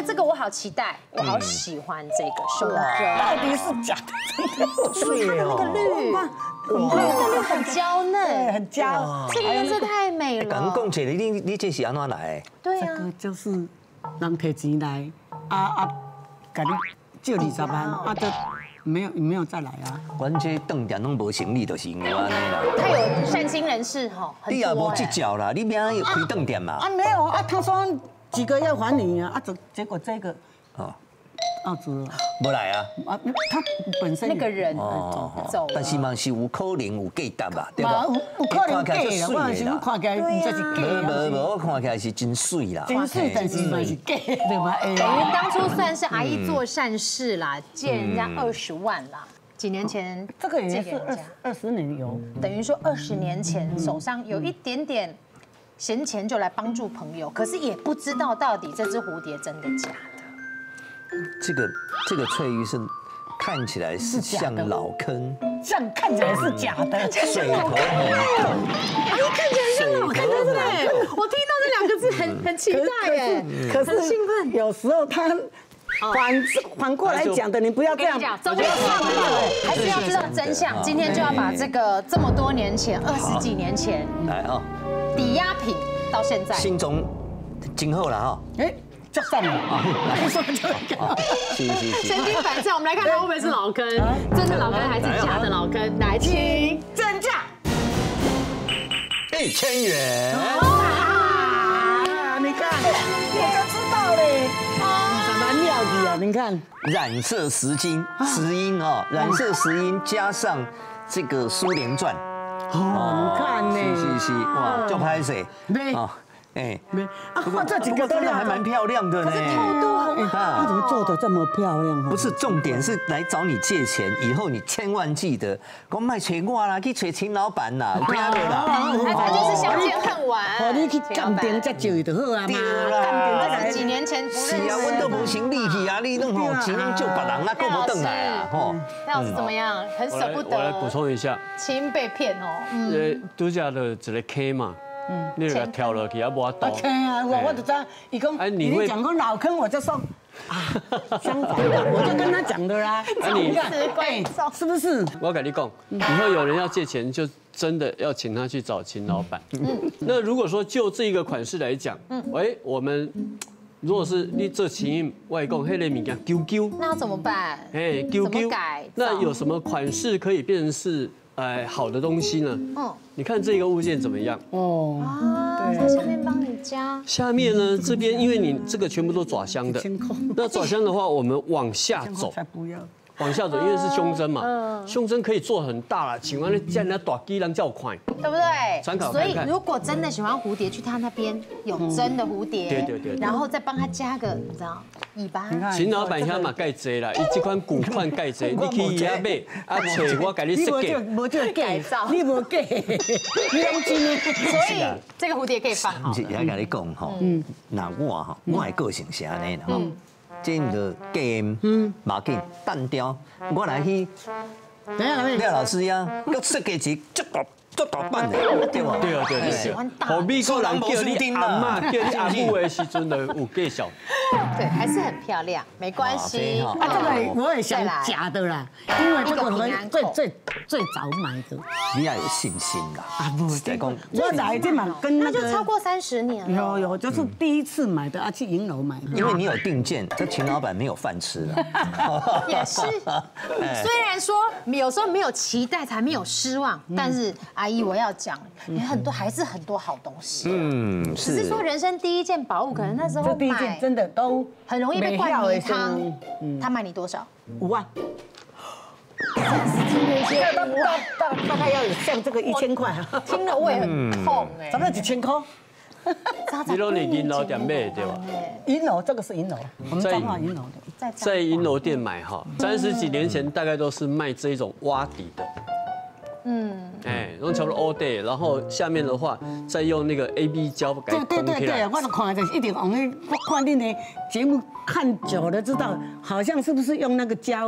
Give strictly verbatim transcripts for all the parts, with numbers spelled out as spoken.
得这个我好期待，我好喜欢这个胸针， 到底是假的？真的就是它的那个绿，哇，这个绿很娇嫩， 很娇， 这个颜色太美了。 刚讲起来，你你这是安怎来？ 对啊， 这个就是人提钱来，啊啊，给你借二十万，啊就没有没有再来啊。 阮这饭店拢无生意，就是因为安尼啦。 他有善心人士哈， 你也无计较啦，你明仔要开饭店嘛？ 啊没有啊，他说几个要还你啊，啊结结果这个哦， 澳洲无来啊。 啊，他本身那个人走了， 但是嘛是有可能有假答吧，对吧？ 有有可能假啦，我想看起来就是假无啊。 无无，我看起来是真水啦。 真水，但是嘛是假，对吧？ 等于当初算是阿姨做善事啦，借人家二十万啦。几年前这个也是二借给人家， 二十年有。 等于说二十年前手上有一点点闲钱就来帮助朋友，可是也不知道到底这只蝴蝶真的假的。 这个这个翠玉是看起来是像老坑， 这样看起来是假的， 水头很痛。 阿姨看起来像老坑，对不对？我听到这两个字很很期待耶， 可是很兴奋。 有时候他反反过来讲的，你不要这样。 终于看完了，还是要知道真相。今天就要把这个这么多年前、二十几年前来啊， 抵押品到现在， 心中今后了哈。 哎，就算了啊，你说就是是是。 身经百战，我们来看看会不会是老坑，真的老坑还是假的老坑？来，请真价一千元。 啊！你看，我就知道嘞，怎么料理啊？你看， 染色石金石英哦，染色石英加上这个苏联钻。 哦，你看呢？ 是是是，哇，就拍谁？ 没啊，哎， 没啊，这几个都真的还蛮漂亮的呢。 透度很好。 他怎么做的这么漂亮？ 不是重点是来找你借钱，以后你千万记得，讲卖找我啦，去找秦老板啦，有听到啦？ 他就是相见恨晚。 哦，你去鉴定才就就好啊嘛。 二十几年前不认识。 是啊，阮都无成力气啊，你弄吼钱借别人啊，够不等来啊，吼。 那老师怎么样？很舍不得。 我来补充一下， 亲被骗哦。 呃，拄则的一个 K 嘛，你给它跳落去也无法度。 OK 啊，我我就知道，伊讲，你讲过老坑，我就说啊，相反的，我就跟他讲的啦。 啊你哎，是不是？ 我跟你讲，以后有人要借钱，就真的要请他去找秦老板。那如果说就这个款式来讲，哎，我们如果是你这钱外公黑类物件丢丢， 那要怎么办？ 哎丢丢， 改？ 那有什么款式可以变成是呃好的东西呢？嗯，你看这个物件怎么样？ 哦， 啊，在下面帮你加。 下面呢，这边因为你这个全部都爪香的，那爪香的话，我们往下走， 才不要。 往下走，因为是胸针嘛，胸针可以做很大了，请问你叫人家大鸡人叫快， 对不对？ 参考所以如果真的喜欢蝴蝶，去他那边有真的蝴蝶， 对对对， 然后再帮他加个，你知道尾巴。 秦老板遐嘛盖济啦，伊这款古款盖济，你去遐买，啊找我给你设计， 无就改造， 你无改，你用真的。 所以这个蝴蝶可以放好。 不是，也跟你讲吼，那我哈，我的个性是安尼啦吼。这个 game， 嗯，马紧单雕，我来去， 等下来， 廖老师呀，要设计一足大足大版的，对吧？ 对啊对对对。后面个人叫你阿嬷，叫你阿母的时阵就有介绍。 对，还是很漂亮，没关系。 啊，这个我也想假的啦，因为这个很最最最早买的。 你要有信心啦。啊不，再讲， 我来这嘛跟那个，那就超过三十年了。 有有，就是第一次买的啊，去银楼买的。 因为你有定见，这秦老板没有饭吃了。 也是，虽然说有时候没有期待才没有失望，但是阿姨我要讲，有很多还是很多好东西。嗯，只是说人生第一件宝物，可能那时候第一件真的都很容易被灌迷汤。他卖你多少？ 五万。三十几年前，大大大概要有像这个一千块， 听了胃很痛哎。 咱们几千块。 你都你银楼店买对吧？ 银楼这个是银楼，我们彰化银楼的， 在银楼店买哈，三十几年前大概都是卖这种挖底的。嗯，哎，用差不多 all day， 然后下面的话再用那个 A B 胶给它对对对对，我都看就是一定往那，我看你的节目看久了知道，好像是不是用那个胶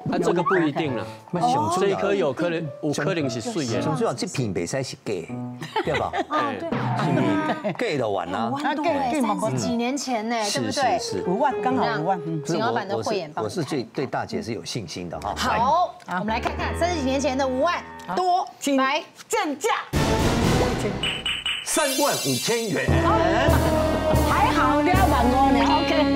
啊，这个不一定了，这一颗有可能有可能是水的。 上主要这片袂使是假，对吧？ 哦，对， 假就完了。 五万多哎，三十几年前呢，对不对？ 是是五万刚好五万。 景老板的慧眼帮我是最对大姐是有信心的哈。 好，我们来看看三十几年前的五万多，来降价， 三万五千元。 还好两万五呢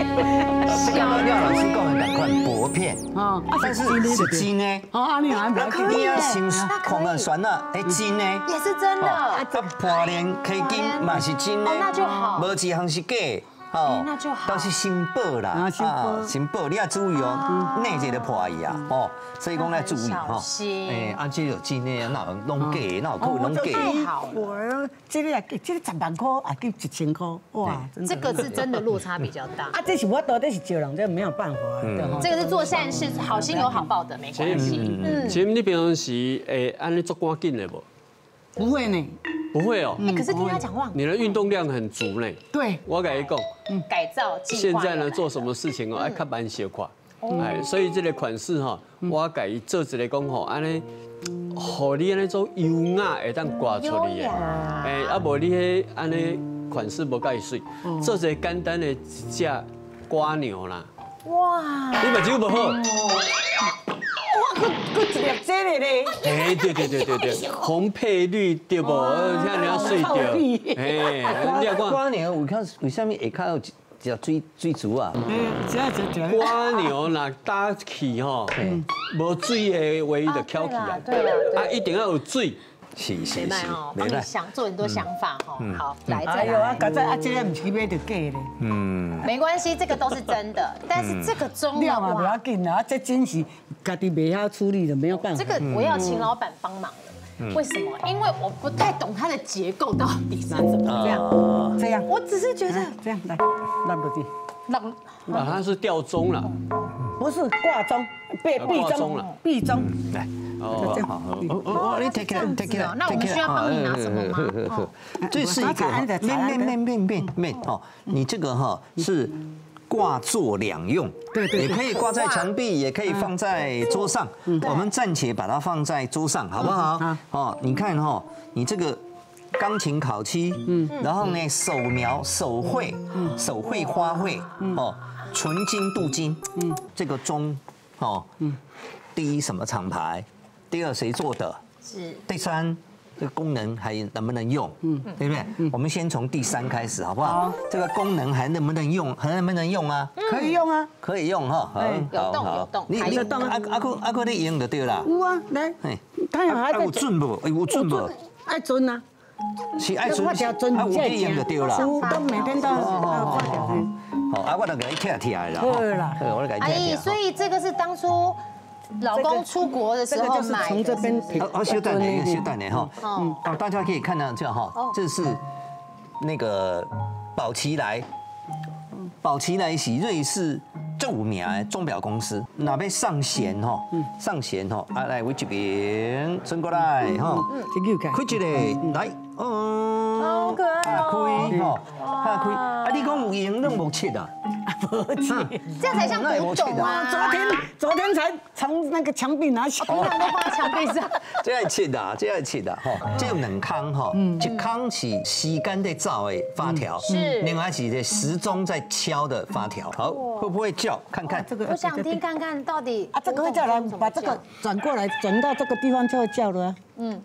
，OK。 刚刚廖老师讲的两块薄片， 哦， 但是是金呢。 哦，啊你还那可以啊，新狂人酸了，哎金呢？ 也是真的。 啊，半年开金嘛是金呢， 那就好。 无一项是假。哦， 那就好。 但是新报啦， 啊，新报， 新报你要注意哦，内节的破译啊，哦，所以讲要注意哈。哎，啊，这有金呢，那弄假，那有可能弄假。 太好了， 我这个这个十万块啊，给一千块，哇， 这个是真的落差比较大。 啊，这是我到底是救人，这没有办法。 这个是做善事，好心有好报的，没关系。 嗯，其实你平常时诶，按你做赶紧的不？ 不会呢。 不会哦， 可是听他讲话， 你的运动量很足呢。 对， 我跟你讲， 改造计现在呢做什么事情哦，爱较慢些快，哎，所以这个款式哈，我改做一个讲吼，安尼，互你安尼种优雅会当挂出来的，哎，啊无你迄安尼款式无介水，做一个简单的一只瓜牛啦。 哇， 你目睭无好。 哇，佫佫一粒这个咧。 哎，对对对对对，红配绿对不？像你要睡掉。哎，你要讲瓜牛，有看为什么下骹有一只水水珠啊？ 瓜牛若打气吼，无水的唯一的翘起啊。 对啦， 啊，一定要有水。 是是是， 帮你想做很多想法哈。好，来再哎呦，啊，刚才啊，这个唔是买就假咧。 嗯， 没关系，这个都是真的，但是这个中料嘛不要紧啊，这真是家己袂晓处理的，没有办法。 这个我要请老板帮忙了。为什么？因为我不太懂它的结构到底是怎么样。 这样， 我只是觉得这样来，拉落去。 让啊，它是吊钟啦， 不是挂钟，壁壁钟了，壁钟。 来， 哦， 好好，哦哦，你 take it take it， 那我们需要帮你拿什么吗？ 这是一个面面面面面面哦，你这个哈是挂座两用， 对对， 也可以挂在墙壁，也可以放在桌上。我们暂且把它放在桌上，好不好？哦，你看哈，你这个。钢琴烤漆，嗯，然后呢，手描、手绘、手绘花卉，哦，纯金镀金，嗯，这个钟，哦，嗯，第一什么厂牌，第二谁做的， 是， 第三这个功能还能不能用，嗯，对不对？我们先从第三开始，好不好？这个功能还能不能用？还能不能用啊？ 可以用啊， 可以用哈，好， 有动有动， 你你阿阿哥阿哥你用就对了， 有啊，来， 他还有准不？有准不？ 爱准啊。 是爱准，啊有经验就对啦。 都每天都要挂掉。 好，啊，我就给你贴贴来了。 好啦， 我就给你贴贴。 所以这个是当初老公出国的时候买的。 从这边哦，修蛋呢，修蛋呢哈。嗯，哦，大家可以看到这哈，这是那个宝奇来，宝奇来是瑞士著名的钟表公司，那边上弦哈，上弦哈，啊来为这边转过来哈，开一个来，哦， 好可爱哦， 开哈，开开，啊你讲有用那木切啊？ 不切， 这样才像古董啊！ 昨天昨天才从那个墙壁拿起， 平常都放在墙壁上。 这爱切的，这爱切的哈，这有两坑哈，一坑是时间在走的发条， 是， 另外是时钟在敲的发条。好，会不会叫？看看这个， 我想听看看到底啊，这个会叫来，把这个转过来，转到这个地方就会叫了。嗯。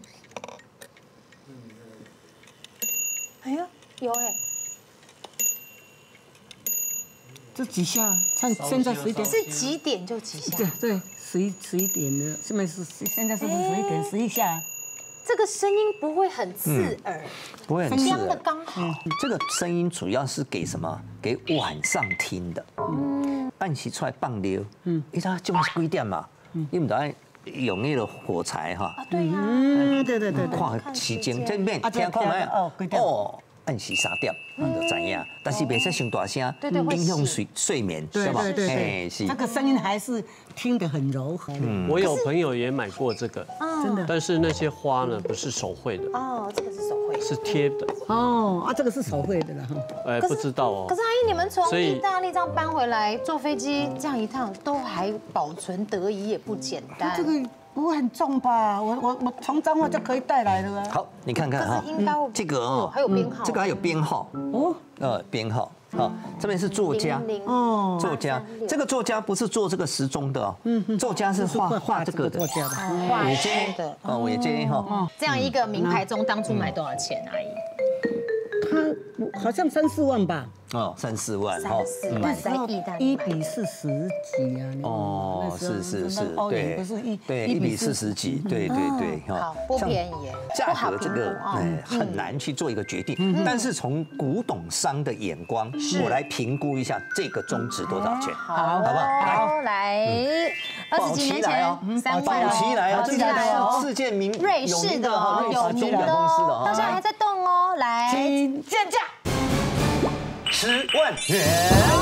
哎呀，有哎。 这几下，看现在十一点， 是几点就几下？ 对对，十一十一点了，现在是现在是不是十一点十一下？ 这个声音不会很刺耳， 不会很刺耳， 的刚好。 这个声音主要是给什么？给晚上听的。嗯，暗时出来放尿，嗯，你知道这么几点嘛？你唔知用那个火柴哈？ 对呀， 嗯，对对对， 看时间这边听看没？ 哦，哦。 暗时三点，就知影，但是别再伤大声，影响睡睡眠， 对吧？对对对，是。 这个声音还是听得很柔和。 我有朋友也买过这个，真的，但是那些花呢不是手绘的。 哦，这个是手绘。 是贴的。 哦，啊，这个是手绘的了哈。 哎，不知道哦。 可是阿姨，你们从所以意大利这样搬回来，坐飞机这样一趟，都还保存得宜，也不简单。 这个不会很重吧？我我我从彰化就可以带来了啊。 好，你看看哈可是，应该这个哦， 还有编号， 这个还有编号哦， 呃，编号。好，这边是作家， 哦， 作家，这个作家不是做这个时钟的哦，作家是画画这个的作，家的。 画尾接接的。 哦，尾接哈， 这样一个名牌钟，当初买多少钱，阿姨？ 它好像三四万吧。 哦，三四万哈三，四万在意大利一买比四十几啊。 哦， 那时候是是是， 欧元对不是一对，一比四十几，对对对， 好不便宜耶， 价不好格这个评估哦哎很难去做一个决定，但是从古董商的眼光，我来评估一下这个钟值多少钱， 好， 好不好？来， 好，来，二十几年前三万宝齐来哦， 宝这家齐来哦是世界名瑞士的哦， 瑞有名的士钟表公司的哦， 哈， 到现在还在动哦，来， 请见价。 十万元。